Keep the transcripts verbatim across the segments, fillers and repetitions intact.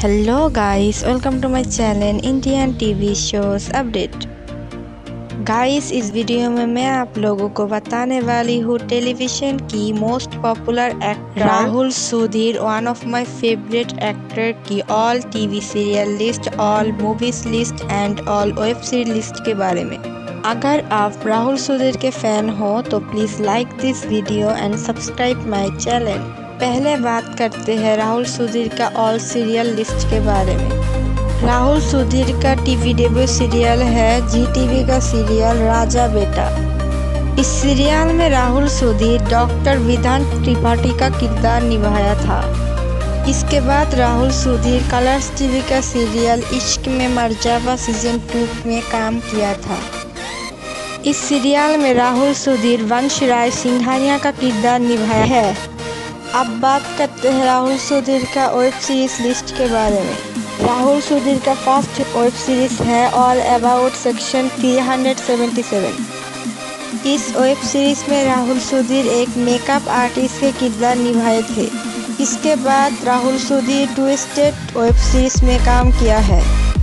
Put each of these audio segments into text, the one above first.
Hello guys, welcome to my channel Indian TV shows update. Guys, इस video में मैं आप लोगों को बताने वाली हूँ टेलीविज़न की most popular actor Rahul Sudhir, one of my favourite actor की all TV serial list, all movies list and all web series list के बारे में। अगर आप राहुल सुधीर के फैन हो तो please like this video and subscribe my channel. पहले बात करते हैं राहुल सुधीर का ऑल सीरियल लिस्ट के बारे में। राहुल सुधीर का टीवी डेब्यू सीरियल है जी टीवी का सीरियल राजा बेटा। इस सीरियल में राहुल सुधीर डॉक्टर विधान त्रिपाठी का किरदार निभाया था। इसके बाद राहुल सुधीर कलर्स टीवी का serial Ishq Mein Marjaavaan season two में काम किया था। इस सीरियल में राहुल सुधीर वंश राय सिंघानिया का किरदार निभाया है। अब बात करते हैं राहुल सुधीर का वेब सीरीज लिस्ट के बारे में। राहुल सुधीर का फर्स्ट वेब सीरीज है ऑल अबाउट सेक्शन तीन सौ सतहत्तर। इस वेब सीरीज में राहुल सुधीर एक मेकअप आर्टिस्ट के किरदार निभाए थे। इसके बाद Rahul Sudhir Twisted web series में काम किया है।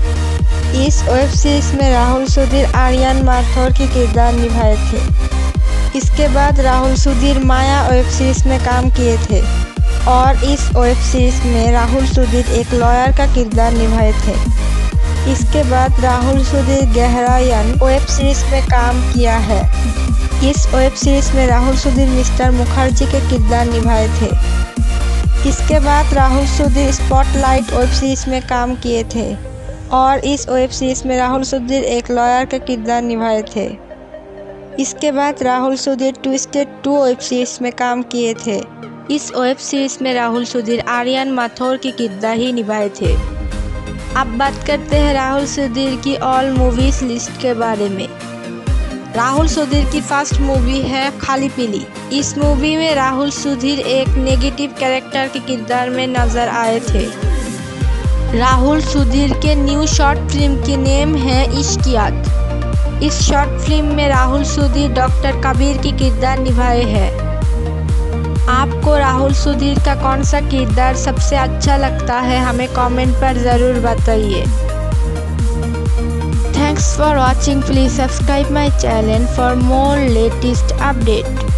इस वेब सीरीज में राहुल सुधीर आर्यन माथुर के किरदार निभाए थे। इसके बाद राहुल सुधीर माया वेब सीरीज में काम किए थे और इस वेब सीरीज में राहुल सुधीर एक लॉयर का किरदार निभाए थे। इसके बाद राहुल सुधीर गहरायन वेब सीरीज में काम किया है। इस वेब सीरीज में राहुल सुधीर मिस्टर मुखर्जी के किरदार निभाए थे। इसके बाद Rahul Sudhir Spotlight web series में काम किए थे और इस वेब सीरीज में राहुल सुधीर एक लॉयर का किरदार निभाए थे। इसके बाद Rahul Sudhir Twisted two web series में काम किए थे। इस वेब सीरीज में राहुल सुधीर आर्यन माथुर की किरदार ही निभाए थे। अब बात करते हैं राहुल सुधीर की ऑल मूवीज लिस्ट के बारे में। राहुल सुधीर की फर्स्ट मूवी है खाली पीली। इस मूवी में राहुल सुधीर एक नेगेटिव कैरेक्टर के किरदार में नजर आए थे। राहुल सुधीर के न्यू शॉर्ट फिल्म की नेम है इश्कियात। इस शॉर्ट फिल्म में राहुल सुधीर डॉक्टर कबीर की किरदार निभाए हैं। आपको राहुल सुधीर का कौन सा किरदार सबसे अच्छा लगता है, हमें कमेंट पर ज़रूर बताइए। Thanks for watching. Please subscribe my channel for more latest update.